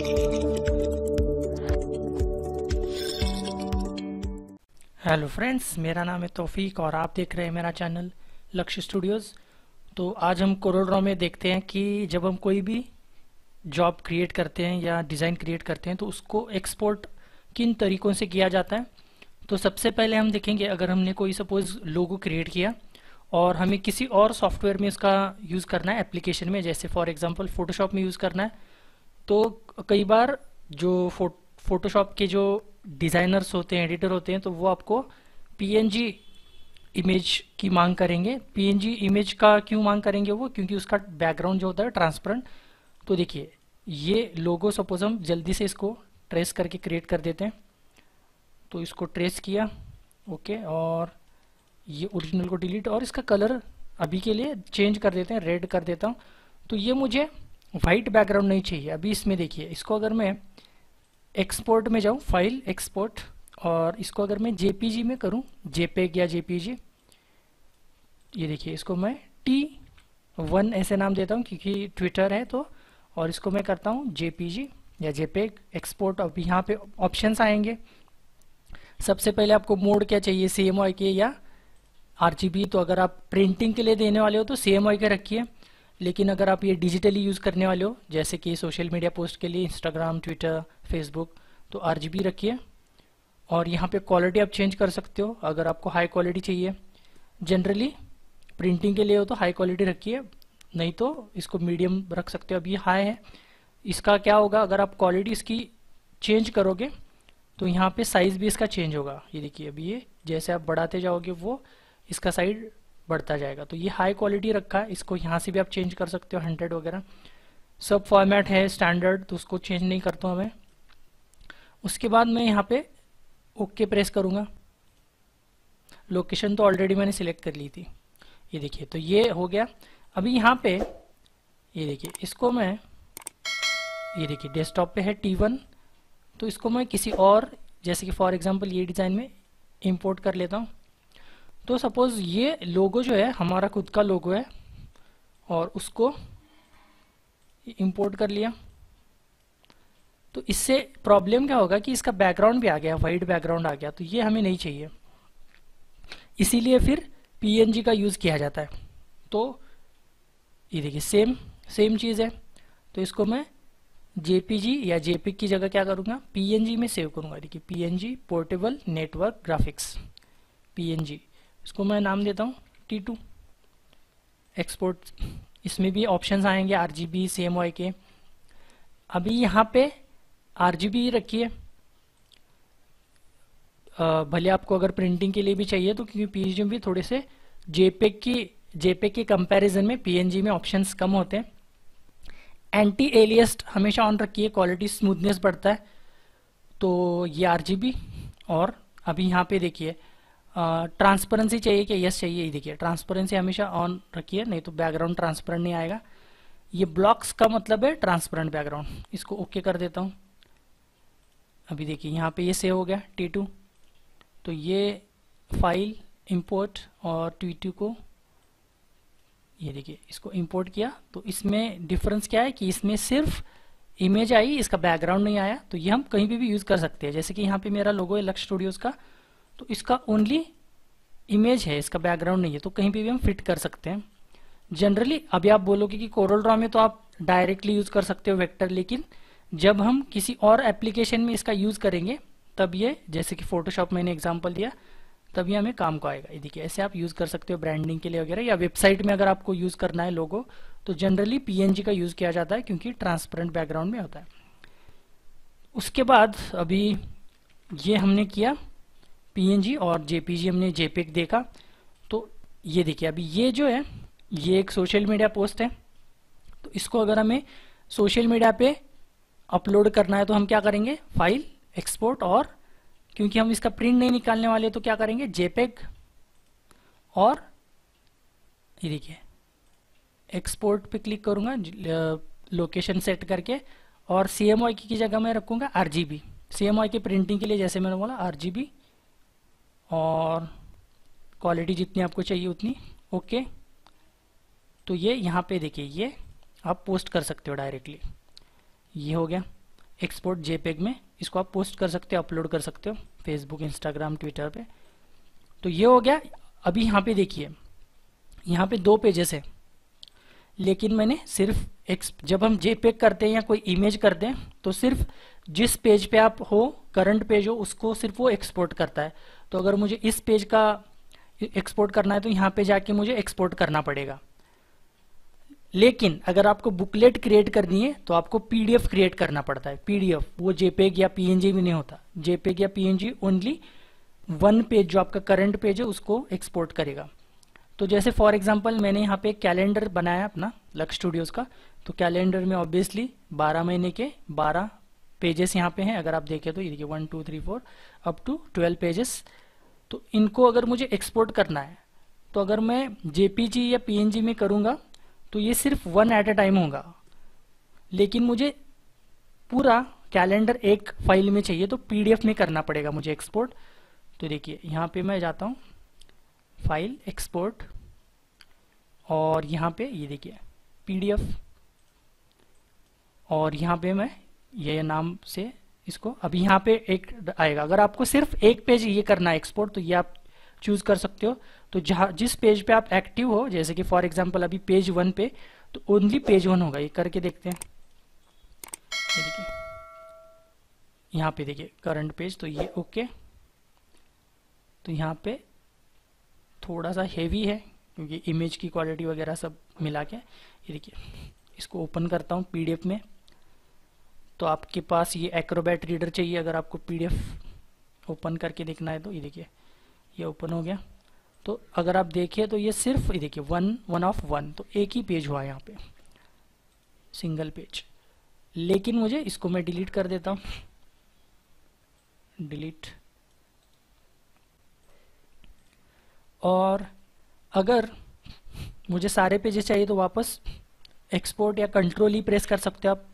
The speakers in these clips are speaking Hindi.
हेलो फ्रेंड्स, मेरा नाम है तौफीक और आप देख रहे हैं मेरा चैनल लक्ष्य स्टूडियोज़। तो आज हम कोरोड्रॉ में देखते हैं कि जब हम कोई भी जॉब क्रिएट करते हैं या डिज़ाइन क्रिएट करते हैं तो उसको एक्सपोर्ट किन तरीक़ों से किया जाता है। तो सबसे पहले हम देखेंगे, अगर हमने कोई सपोज़ लोगो क्रिएट किया और हमें किसी और सॉफ्टवेयर में इसका यूज़ करना है एप्लीकेशन में, जैसे फॉर एग्जांपल फ़ोटोशॉप में यूज़ करना है, तो कई बार जो फ़ोटोशॉप के जो डिज़ाइनर्स होते हैं, एडिटर होते हैं, तो वो आपको पीएनजी इमेज की मांग करेंगे। पीएनजी इमेज का क्यों मांग करेंगे वो? क्योंकि उसका बैकग्राउंड जो होता है ट्रांसपेरेंट। तो देखिए, ये लोगो सपोज हम जल्दी से इसको ट्रेस करके क्रिएट कर देते हैं। तो इसको ट्रेस किया, ओके, और ये ओरिजिनल को डिलीट, और इसका कलर अभी के लिए चेंज कर देते हैं, रेड कर देता हूँ। तो ये मुझे वाइट बैकग्राउंड नहीं चाहिए। अभी इसमें देखिए, इसको अगर मैं एक्सपोर्ट में जाऊँ, फाइल एक्सपोर्ट, और इसको अगर मैं जेपीजी में करूँ, जेपेग या जेपीजी, ये देखिए, इसको मैं T1 ऐसे नाम देता हूँ क्योंकि ट्विटर है तो, और इसको मैं करता हूँ जेपीजी या जेपेग एक्सपोर्ट। अब यहाँ पे ऑप्शंस आएंगे। सबसे पहले आपको मोड क्या चाहिए, CMYK या RGB। तो अगर आप प्रिंटिंग के लिए देने वाले हो तो CMYK रखिए, लेकिन अगर आप ये डिजिटली यूज़ करने वाले हो, जैसे कि सोशल मीडिया पोस्ट के लिए इंस्टाग्राम, ट्विटर, फेसबुक, तो RGB रखिए। और यहाँ पे क्वालिटी आप चेंज कर सकते हो, अगर आपको हाई क्वालिटी चाहिए। जनरली प्रिंटिंग के लिए हो तो हाई क्वालिटी रखिए, नहीं तो इसको मीडियम रख सकते हो। अभी हाई है। इसका क्या होगा, अगर आप क्वालिटी इसकी चेंज करोगे तो यहाँ पे साइज़ भी इसका चेंज होगा। ये देखिए, अभी ये जैसे आप बढ़ाते जाओगे वो इसका साइज बढ़ता जाएगा। तो ये हाई क्वालिटी रखा है, इसको यहाँ से भी आप चेंज कर सकते हो, 100 वगैरह। सब फॉर्मेट है स्टैंडर्ड, तो उसको चेंज नहीं करता हूँ मैं। उसके बाद मैं यहाँ पे ओके प्रेस करूँगा। लोकेशन तो ऑलरेडी मैंने सिलेक्ट कर ली थी। ये देखिए, तो ये हो गया। अभी यहाँ पे ये देखिए, इसको मैं, ये देखिए डेस्कटॉप पे है T1, तो इसको मैं किसी और, जैसे कि फॉर एग्जांपल ये डिज़ाइन में इंपोर्ट कर लेता हूँ। तो सपोज़ ये लोगो जो है हमारा खुद का लोगो है और उसको इंपोर्ट कर लिया। तो इससे प्रॉब्लम क्या होगा कि इसका बैकग्राउंड भी आ गया, वाइट बैकग्राउंड आ गया, तो ये हमें नहीं चाहिए। इसीलिए फिर पीएनजी का यूज़ किया जाता है। तो ये देखिए, सेम चीज़ है। तो इसको मैं जेपीजी या जेपिग की जगह क्या करूँगा, पीएनजी में सेव करूँगा। देखिए, PNG portable network graphics, PNG, इसको मैं नाम देता हूँ T2 एक्सपोर्ट। इसमें भी ऑप्शंस आएंगे, RGB, CMYK। अभी यहाँ पे RGB रखिए, भले आपको अगर प्रिंटिंग के लिए भी चाहिए तो, क्योंकि पीएनजी में भी थोड़े से जेपेग के कंपैरिजन में पीएनजी में ऑप्शंस कम होते हैं। एंटी एलियस्ट हमेशा ऑन रखिए, क्वालिटी स्मूथनेस बढ़ता है। तो ये RGB, और अभी यहाँ पे देखिए ट्रांसपेरेंसी चाहिए कि यस चाहिए। ये देखिए, ट्रांसपेरेंसी हमेशा ऑन रखिए, नहीं तो बैकग्राउंड ट्रांसपेरेंट नहीं आएगा। ये ब्लॉक्स का मतलब है ट्रांसपेरेंट बैकग्राउंड। इसको ओके कर देता हूँ। अभी देखिए, यहाँ पे ये सेव हो गया T2। तो ये फाइल इंपोर्ट और T2 को, ये देखिए, इसको इंपोर्ट किया। तो इसमें डिफरेंस क्या है कि इसमें सिर्फ इमेज आई, इसका बैकग्राउंड नहीं आया। तो ये हम कहीं पे भी यूज़ कर सकते हैं। जैसे कि यहाँ पे मेरा लोगो है लक्ष्य स्टूडियोज़ का, तो इसका ओनली इमेज है, इसका बैकग्राउंड नहीं है, तो कहीं पे भी हम फिट कर सकते हैं। जनरली अभी आप बोलोगे कि कोरल में तो आप डायरेक्टली यूज़ कर सकते हो वेक्टर, लेकिन जब हम किसी और एप्लीकेशन में इसका यूज़ करेंगे तब ये, जैसे कि फोटोशॉप मैंने एग्जांपल दिया, तब ये हमें काम को आएगा। ये देखिए, ऐसे आप यूज़ कर सकते हो ब्रांडिंग के लिए वगैरह, या वेबसाइट में अगर आपको यूज़ करना है लोगो, तो जनरली पीएनजी का यूज़ किया जाता है क्योंकि ट्रांसपेरेंट बैकग्राउंड में होता है। उसके बाद अभी ये हमने किया पीएनजी, और जेपीजी हमने जेपेग देखा। तो ये देखिए, अभी ये जो है ये एक सोशल मीडिया पोस्ट है। तो इसको अगर हमें सोशल मीडिया पे अपलोड करना है तो हम क्या करेंगे, फाइल एक्सपोर्ट, और क्योंकि हम इसका प्रिंट नहीं निकालने वाले तो क्या करेंगे, जेपेग, और ये देखिए एक्सपोर्ट पे क्लिक करूँगा लोकेशन सेट करके, और CMYK की जगह मैं रखूँगा RGB। CMYK प्रिंटिंग के लिए, जैसे मैंने बोला, RGB, और क्वालिटी जितनी आपको चाहिए उतनी, ओके। तो ये यहाँ पे देखिए, ये आप पोस्ट कर सकते हो डायरेक्टली। ये हो गया। एक्सपोर्ट जेपेग में इसको आप पोस्ट कर सकते हो, अपलोड कर सकते हो फेसबुक, इंस्टाग्राम, ट्विटर पे। तो ये हो गया। अभी यहाँ पे देखिए, यहाँ पे 2 पेजेस है, लेकिन मैंने सिर्फ जब हम जेपेग करते हैं या कोई इमेज करते हैं तो सिर्फ जिस पेज पे आप हो, करंट पेज हो, उसको सिर्फ वो एक्सपोर्ट करता है। तो अगर मुझे इस पेज का एक्सपोर्ट करना है तो यहाँ पे जाके मुझे एक्सपोर्ट करना पड़ेगा। लेकिन अगर आपको बुकलेट क्रिएट करनी है तो आपको पीडीएफ क्रिएट करना पड़ता है। पीडीएफ, वो जेपेग या पीएनजी भी नहीं होता। जेपेग या पीएनजी ओनली 1 पेज, जो आपका करंट पेज है, उसको एक्सपोर्ट करेगा। तो जैसे फॉर एग्जांपल मैंने यहाँ पे कैलेंडर बनाया अपना लक्ष्य स्टूडियोज का। तो कैलेंडर में ऑब्वियसली 12 महीने के 12 पेजेस यहाँ पे हैं। अगर आप देखें तो ये देखिए 1 2 3 4 अप टू 12 पेजेस। तो इनको अगर मुझे एक्सपोर्ट करना है तो अगर मैं जेपीजी या पीएनजी में करूँगा तो ये सिर्फ 1 एट अ टाइम होगा। लेकिन मुझे पूरा कैलेंडर एक फाइल में चाहिए तो पीडीएफ में करना पड़ेगा मुझे एक्सपोर्ट। तो देखिए यहाँ पे मैं जाता हूँ, फाइल, एक्सपोर्ट, और यहाँ पे ये देखिए पीडीएफ, और यहाँ पे मैं ये नाम से इसको, अभी यहाँ पे एक आएगा। अगर आपको सिर्फ एक पेज ये करना है एक्सपोर्ट तो ये आप चूज कर सकते हो। तो जहाँ जिस पेज पे आप एक्टिव हो, जैसे कि फॉर एग्जांपल अभी पेज 1 पे, तो ओनली पेज 1 होगा। ये करके देखते हैं। ये देखिए यहाँ पे देखिए करंट पेज, तो ये ओके। तो यहाँ पे थोड़ा सा हेवी है क्योंकि इमेज की क्वालिटी वगैरह सब मिला के। ये देखिए इसको ओपन करता हूँ पीडीएफ में। तो आपके पास ये एक्रोबैट रीडर चाहिए अगर आपको पीडीएफ ओपन करके देखना है। तो ये देखिए ये ओपन हो गया। तो अगर आप देखिए तो ये सिर्फ ये देखिए 1 ऑफ 1, तो एक ही पेज हुआ यहाँ पे, सिंगल पेज। लेकिन मुझे इसको मैं डिलीट कर देता हूँ, डिलीट। और अगर मुझे सारे पेजेस चाहिए तो वापस एक्सपोर्ट या कंट्रोल ही प्रेस कर सकते हो आप।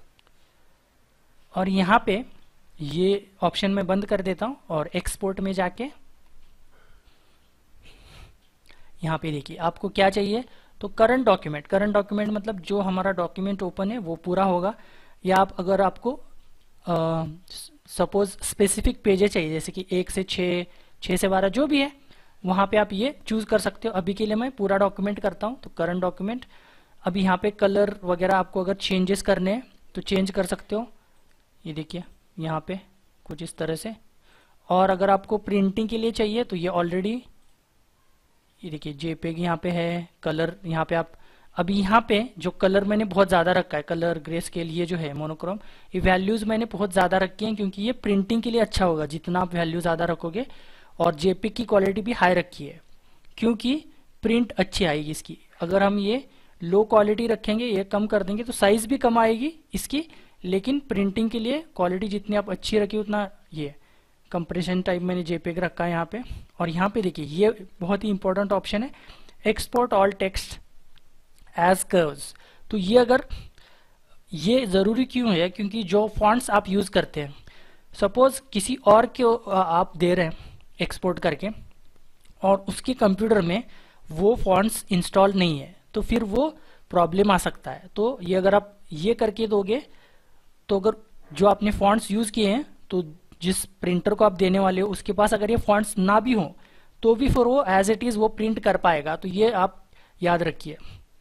और यहाँ पे ये ऑप्शन मैं बंद कर देता हूँ और एक्सपोर्ट में जाके यहाँ पे देखिए आपको क्या चाहिए। तो करंट डॉक्यूमेंट मतलब जो हमारा डॉक्यूमेंट ओपन है वो पूरा होगा। या आप अगर आपको सपोज स्पेसिफिक पेजेस चाहिए, जैसे कि 1 से 6, 6 से 12, जो भी है, वहाँ पे आप ये चूज कर सकते हो। अभी के लिए मैं पूरा डॉक्यूमेंट करता हूँ। तो करंट डॉक्यूमेंट, अभी यहाँ पे कलर वगैरह आपको अगर चेंजेस करने हैं तो चेंज कर सकते हो। ये देखिए यहाँ पे कुछ इस तरह से। और अगर आपको प्रिंटिंग के लिए चाहिए तो ये ऑलरेडी, ये देखिए जेपेग यहाँ पे है। कलर यहाँ पे आप, अभी यहाँ पे जो कलर मैंने बहुत ज़्यादा रखा है, कलर ग्रे स्केल ये जो है मोनोक्रोम, ये वैल्यूज़ मैंने बहुत ज़्यादा रखी हैं क्योंकि ये प्रिंटिंग के लिए अच्छा होगा। जितना आप वैल्यू ज़्यादा रखोगे, और जेपेग की क्वालिटी भी हाई रखी है क्योंकि प्रिंट अच्छी आएगी इसकी। अगर हम ये लो क्वालिटी रखेंगे, ये कम कर देंगे, तो साइज भी कम आएगी इसकी, लेकिन प्रिंटिंग के लिए क्वालिटी जितनी आप अच्छी रखी उतना ये कंप्रेशन टाइप मैंने जेपेग रखा है यहाँ पे। और यहाँ पे देखिए ये बहुत ही इंपॉर्टेंट ऑप्शन है, export all text as curves. तो ये अगर, ये ज़रूरी क्यों है, क्योंकि जो फॉन्ट्स आप यूज़ करते हैं, सपोज किसी और के आप दे रहे हैं एक्सपोर्ट करके और उसके कंप्यूटर में वो फॉन्ट्स इंस्टॉल नहीं है, तो फिर वो प्रॉब्लम आ सकता है। तो ये अगर आप ये करके दोगे तो अगर जो आपने फॉन्ट्स यूज़ किए हैं, तो जिस प्रिंटर को आप देने वाले हो उसके पास अगर ये फॉन्ट्स ना भी हो तो भी फिर वो एज इट इज़ वो प्रिंट कर पाएगा। तो ये आप याद रखिए।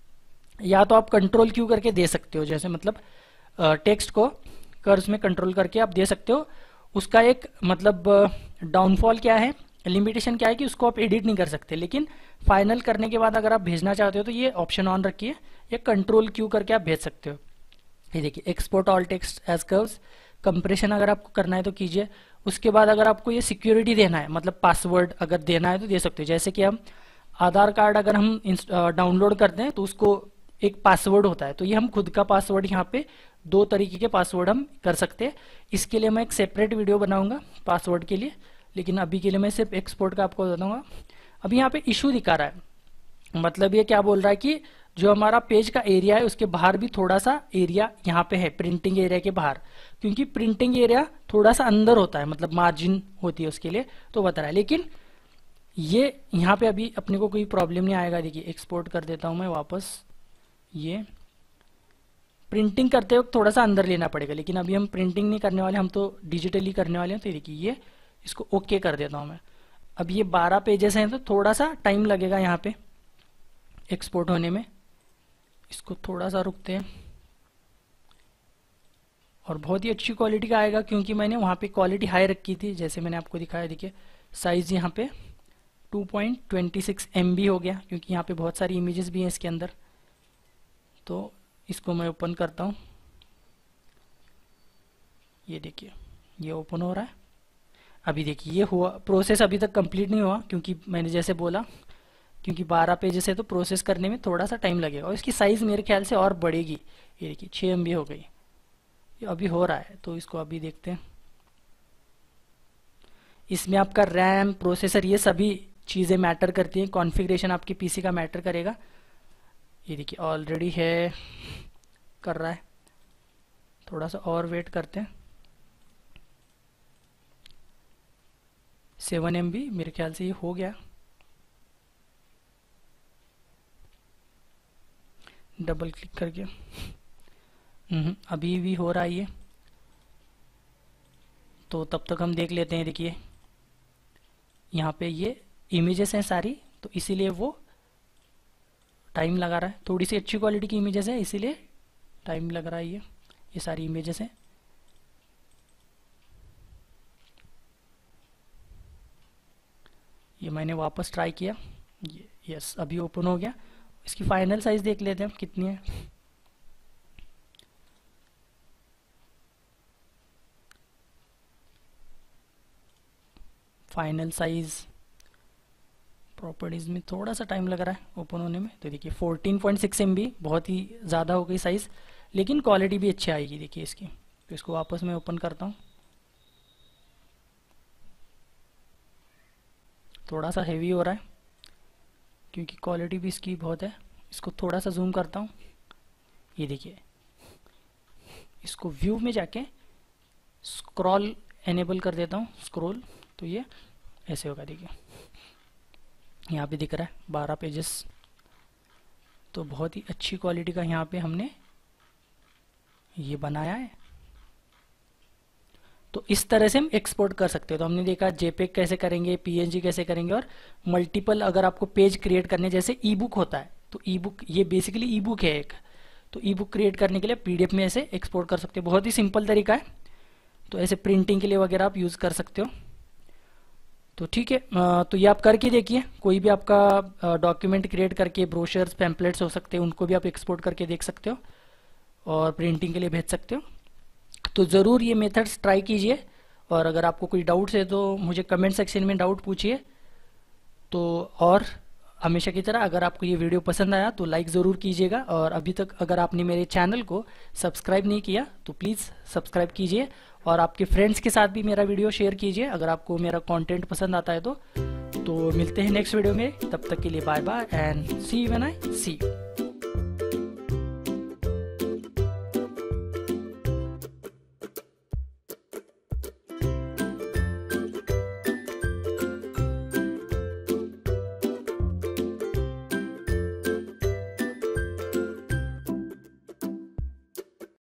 या तो आप कंट्रोल क्यू करके दे सकते हो, जैसे मतलब टेक्स्ट को कर्व्स में कंट्रोल करके आप दे सकते हो। उसका एक मतलब डाउनफॉल क्या है, लिमिटेशन क्या है कि उसको आप एडिट नहीं कर सकते, लेकिन फाइनल करने के बाद अगर आप भेजना चाहते हो तो ये ऑप्शन ऑन रखिए, या कंट्रोल क्यू करके आप भेज सकते हो। ये देखिए export all text as curves, compression अगर आपको करना है तो कीजिए। उसके बाद अगर आपको ये सिक्योरिटी देना है, मतलब पासवर्ड अगर देना है तो दे सकते हो। जैसे कि हम आधार कार्ड अगर हम डाउनलोड करते हैं तो उसको एक पासवर्ड होता है, तो ये हम खुद का पासवर्ड यहाँ पे 2 तरीके के पासवर्ड हम कर सकते हैं। इसके लिए मैं एक सेपरेट वीडियो बनाऊंगा पासवर्ड के लिए, लेकिन अभी के लिए मैं सिर्फ एक्सपोर्ट का आपको बताऊंगा। अभी यहाँ पे इशू दिखा रहा है, मतलब ये क्या बोल रहा है कि जो हमारा पेज का एरिया है उसके बाहर भी थोड़ा सा एरिया यहाँ पे है, प्रिंटिंग एरिया के बाहर, क्योंकि प्रिंटिंग एरिया थोड़ा सा अंदर होता है, मतलब मार्जिन होती है उसके लिए, तो बता रहा है। लेकिन ये यहाँ पे अभी अपने को कोई प्रॉब्लम नहीं आएगा। देखिए एक्सपोर्ट कर देता हूँ मैं वापस ये, प्रिंटिंग करते वक्त थोड़ा सा अंदर लेना पड़ेगा, लेकिन अभी हम प्रिंटिंग नहीं करने वाले, हम तो डिजिटली करने वाले हैं। तो देखिए ये इसको ओके कर देता हूँ मैं। अब ये 12 पेजेस हैं तो थोड़ा सा टाइम लगेगा यहाँ पे एक्सपोर्ट होने में, इसको थोड़ा सा रुकते हैं। और बहुत ही अच्छी क्वालिटी का आएगा क्योंकि मैंने वहाँ पे क्वालिटी हाई रखी थी, जैसे मैंने आपको दिखाया। देखिए साइज़ यहाँ पे 2.26 MB हो गया, क्योंकि यहाँ पे बहुत सारी इमेजेस भी हैं इसके अंदर। तो इसको मैं ओपन करता हूँ, ये देखिए ये ओपन हो रहा है। अभी देखिए ये हुआ, प्रोसेस अभी तक कंप्लीट नहीं हुआ क्योंकि मैंने जैसे बोला, क्योंकि 12 पेजेस है तो प्रोसेस करने में थोड़ा सा टाइम लगेगा और इसकी साइज़ मेरे ख्याल से और बढ़ेगी। ये देखिए 6 MB हो गई, ये अभी हो रहा है। तो इसको अभी देखते हैं। इसमें आपका रैम, प्रोसेसर, ये सभी चीज़ें मैटर करती हैं। कॉन्फ़िगरेशन आपकी पीसी का मैटर करेगा। ये देखिए ऑलरेडी है, कर रहा है, थोड़ा सा और वेट करते हैं। 7 MB मेरे ख्याल से ये हो गया। डबल क्लिक करके अभी भी हो रहा है ये। तो तब तक हम देख लेते हैं। देखिए यहाँ पे ये इमेजेस हैं सारी, तो इसीलिए वो टाइम लगा रहा है। थोड़ी सी अच्छी क्वालिटी की इमेजेस है इसीलिए टाइम लग रहा है। ये सारी इमेजेस हैं। ये मैंने वापस ट्राई किया, ये यस अभी ओपन हो गया। इसकी फाइनल साइज देख लेते हैं हम कितनी है। फाइनल साइज प्रॉपर्टीज़ में थोड़ा सा टाइम लग रहा है ओपन होने में। तो देखिए 14.6 MB, बहुत ही ज़्यादा हो गई साइज़, लेकिन क्वालिटी भी अच्छी आएगी देखिए इसकी। तो इसको वापस मैं ओपन करता हूँ। थोड़ा सा हेवी हो रहा है क्योंकि क्वालिटी भी इसकी बहुत है। इसको थोड़ा सा जूम करता हूँ। ये देखिए इसको व्यू में जाके स्क्रॉल एनेबल कर देता हूँ, स्क्रॉल, तो ये ऐसे होगा। देखिए यहाँ पे दिख रहा है 12 पेजेस। तो बहुत ही अच्छी क्वालिटी का यहाँ पे हमने ये बनाया है। तो इस तरह से हम एक्सपोर्ट कर सकते हो। तो हमने देखा जेपेग कैसे करेंगे, पीएनजी कैसे करेंगे, और मल्टीपल अगर आपको पेज क्रिएट करने, जैसे ई बुक होता है, तो ई बुक ये बेसिकली ई बुक है एक, तो ई बुक क्रिएट करने के लिए पीडीएफ में ऐसे एक्सपोर्ट कर सकते हो। बहुत ही सिंपल तरीका है। तो ऐसे प्रिंटिंग के लिए वगैरह आप यूज़ कर सकते हो। तो ठीक है, तो ये आप करके देखिए। कोई भी आपका डॉक्यूमेंट क्रिएट करके, ब्रोशर्स, पैम्पलेट्स हो सकते हैं, उनको भी आप एक्सपोर्ट करके देख सकते हो और प्रिंटिंग के लिए भेज सकते हो। तो ज़रूर ये मेथड्स ट्राई कीजिए। और अगर आपको कोई डाउट्स है तो मुझे कमेंट सेक्शन में डाउट पूछिए। तो और हमेशा की तरह अगर आपको ये वीडियो पसंद आया तो लाइक ज़रूर कीजिएगा। और अभी तक अगर आपने मेरे चैनल को सब्सक्राइब नहीं किया तो प्लीज़ सब्सक्राइब कीजिए और आपके फ्रेंड्स के साथ भी मेरा वीडियो शेयर कीजिए अगर आपको मेरा कंटेंट पसंद आता है तो मिलते हैं नेक्स्ट वीडियो में। तब तक के लिए bye bye and see you when I see you.